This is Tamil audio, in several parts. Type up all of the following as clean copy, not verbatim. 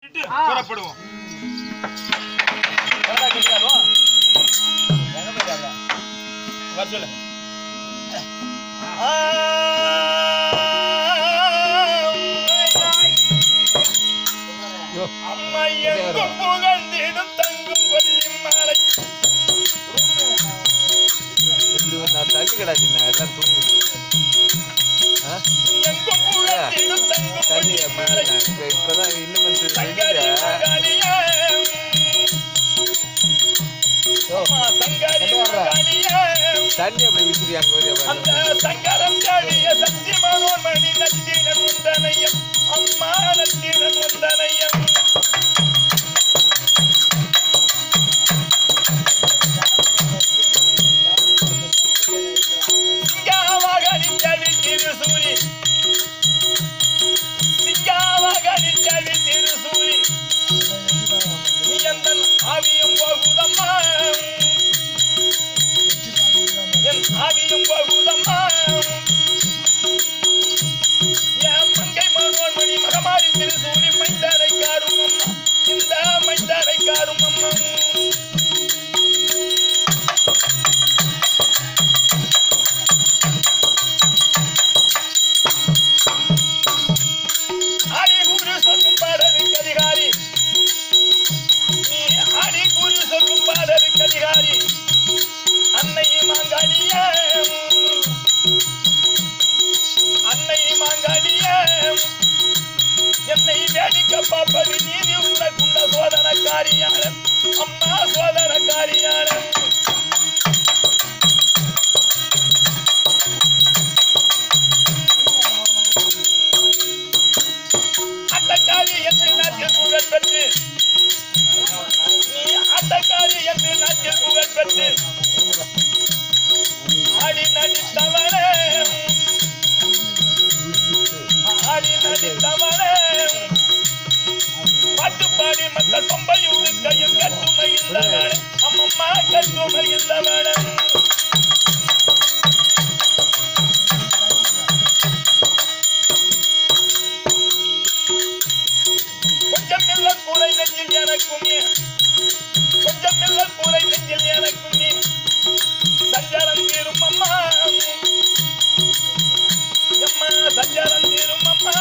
புறப்படுவோம். வர சொல்லு. அம்மா எங்கும் புகழ்ந்திடும் தங்கும் கொல்லி மாலை தள்ளி கிடாச்சுண்ணா எல்லாம் தூங்குது. எங்கும் புகழ்ந்திடும் தங்கும் தண்ணி இப்பதான் இன்னும் தண்ணி அப்படி விசிறி அங்க வரையா சங்கரம் காடிய சத்தியமானோர் மணி நத்தினன் உந்தனையம் அம்மா நத்தினன் உந்தனையம் சிங்காவாக நின்றவி திருசூரி சிங்காவாக நின்றவி திருசூரி நீ எந்தன் ஆவியும் போகுதம்மா என் ஆவியும் போகுதம்மா என் மங்கை மனோன் மணி மகமாரி திருசூரி மைந்தானை காரும் அம்மா இந்த மைந்தானை காரும் அம்மா ஆடி குரு சொல்லும் பாடலுக்கு அதிகாரி நீ ஆடி குரு சொல்லும் பாடலுக்கு அதிகாரி அன்னை மாங்காளிய அன்னை மாங்காளிய என்னை வேடிக்கை பார்ப்பது நீதி உனக்குண்ட சோதனக்காரியான அம்மா சோதனக்காரியான அட்டக்காரி என்று நாட்டில் புகழ் பெற்று நீ அட்டக்காரி என்று நாட்டில் புகழ் பெற்று ஆடி நடித்தவனே ஆடி நடித்தவனே பாட்டு பாடி மக்கள் பொம்பையோடு கையில் கட்டுமையில்லவனே அம்மம்மா கட்டுமையில்லவனே கொஞ்சம் இல்ல கூரை நெஞ்சில் எனக்கும் கொஞ்சம் இல்ல கூரை நெஞ்சில் எனக்கும் நீ சஞ்சாரம் தீரும் அம்மா எம்மா சஞ்சாரம் தீரும் அம்மா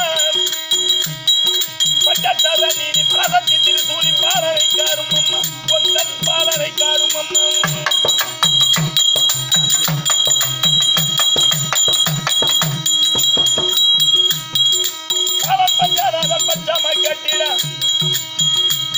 பட்டத்தால நீதி பிரசத்தி திருசூலி பாலனை காரும் அம்மா கொந்தன் பாலனை காரும் அம்மா காலம் பஞ்சாராக பஞ்சாமை கட்டிட